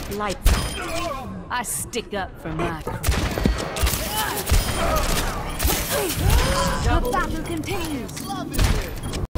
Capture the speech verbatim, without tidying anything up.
Lights out. I stick up for my crew. The battle continues.